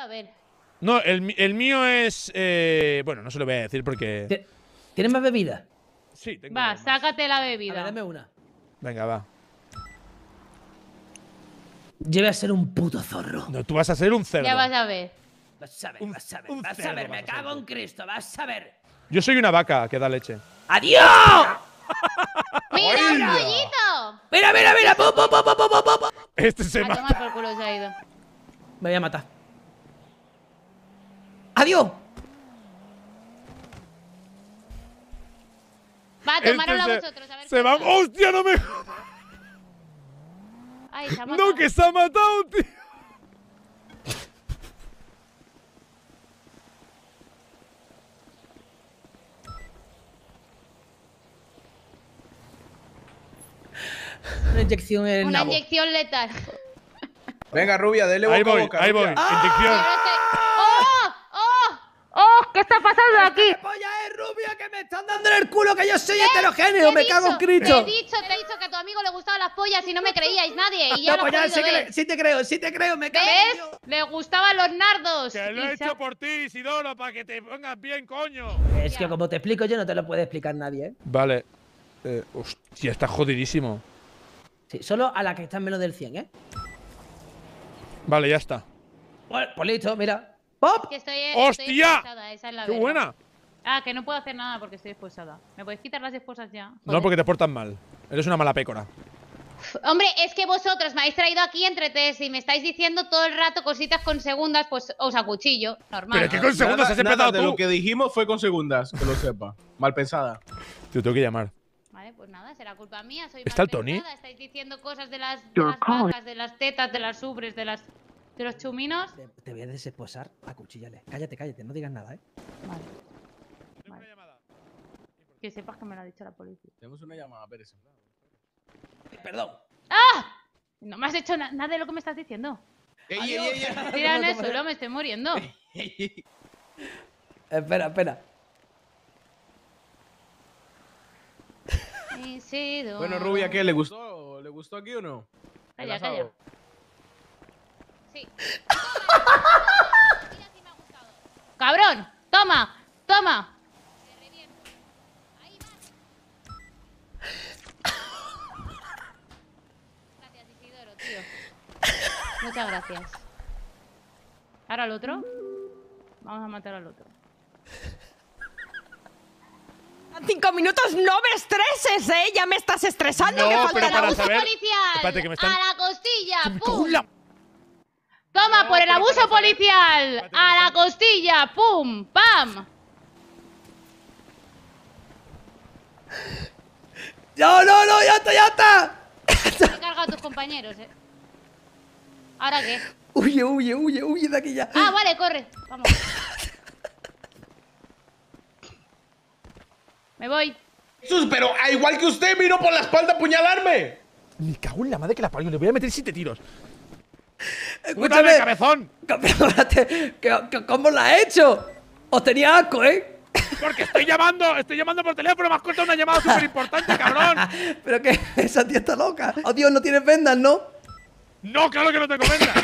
a ver. No, el mío es… bueno, no se lo voy a decir porque… ¿Tienes más bebida? Sí, tengo Va, más. sácate la A ver, bebida. dame una. Venga, va. Yo voy a ser un puto zorro. No, tú vas a ser un cerdo. Ya vas a ver. Vas a ver, Un- vas a ver, un vas a cerdo ver. Me vas a cago ser en Cristo, vas a ver. Yo soy una vaca que da leche. ¡Adiós! ¡Mira, un pollito! ¡Mira, mira, mira! ¡Pum, pum, pum, pum, pum, pum, pum! Este se A mata. tomar por culo se ha ido. Me voy a matar. ¡Adiós! Va, tomárosla vosotros, a ver. Se va… qué tal. ¡Hostia, no me… Ay, se ha matado. ¡No, que se ha matado, tío! Una inyección en el Una nabo. inyección letal. Venga, rubia, dele boca Ahí a voy, boca. ahí voy. rubia. Inyección. ¡Oh! ¡Oh! ¡Oh! ¿Qué está pasando aquí? ¿Qué polla es, rubia? Que me están dando en el culo, que yo soy heterogéneo. Me cago en Cristo. Te he dicho que a tu amigo le gustaban las pollas y no me creíais nadie. Y ya No, lo pues has ya podido ver. sí te creo, me cago en ¿Ves? Dios. Le gustaban los nardos. Que lo Y he se hecho por ti, Isidoro, para que te pongas bien, coño. Es que como te explico yo, no te lo puede explicar nadie, ¿eh? Vale. Hostia, está jodidísimo. Sí, solo a la que está en menos del 100, ¿eh? Vale, ya está. Pues listo, mira. ¡Pop! Que estoy ¡Hostia! expulsada, esa es la ¡Qué verdad. buena! Ah, que no puedo hacer nada porque estoy expulsada. ¿Me podéis quitar las esposas ya? No, Joder. porque te portas mal. Eres una mala pécora. Hombre, es que vosotros me habéis traído aquí entre tres y me estáis diciendo todo el rato cositas con segundas, pues os acuchillo. Normal. Pero que con segundas has empezado de tú. lo que dijimos fue con segundas, que lo sepa. Mal pensada. Te tengo que llamar. Vale, pues nada, será culpa mía. Soy ¿Está mal el Tony? pensada. Estáis diciendo cosas de las vacas, de las tetas, de las ubres, de los chuminos. Te voy a desesposar a cuchillales. Cállate, cállate, no digas nada, ¿eh? Vale. Que sepas que me lo ha dicho la policía. Tenemos una llamada, Pérez. Perdón. ¡Ah! No me has hecho nada de lo que me estás diciendo. ¡Ey, ey, ey! Tira en el suelo, me estoy muriendo. Espera, espera. Isidoro. Bueno, rubia, ¿qué? ¿Le gustó? ¿Le gustó aquí o no? Calla, El asado. calla. Sí. Mira si me ha gustado. ¡Cabrón! ¡Toma! ¡Toma! Te reviento. Ahí va. Gracias, Isidoro, tío. Muchas gracias. ¿Ahora al otro? Vamos a matar al otro. 5 minutos, no me estreses, ¿eh? Ya me estás estresando. No, que pero falta para la ¡Abuso saber- policial! Espérate, que me están- ¡A la costilla! ¡Me cago ¡Pum! en la… ¡Toma, No, por el pero abuso para saber- policial! Espérate, que ¡A me la están- costilla! ¡Pum! ¡Pam! ¡No, no, no! ¡Ya está, ya está! Te he cargado a tus compañeros, ¿eh? ¿Ahora qué? Huye, huye, huye, huye de aquí ya. Ah, vale, corre. Vamos. Me voy. Jesús, pero igual que usted vino por la espalda a apuñalarme. Me cago en la madre que la parió. Le voy a meter 7 tiros. Escúchame. ¡Escúchame, cabezón! Pero espérate, ¿cómo la has hecho? Os tenía asco, ¿eh? Porque estoy llamando por teléfono. Me has cortado una llamada súper importante, cabrón. Pero que esa tía está loca. Oh, Dios, no tienes vendas, ¿no? No, claro que no tengo venda.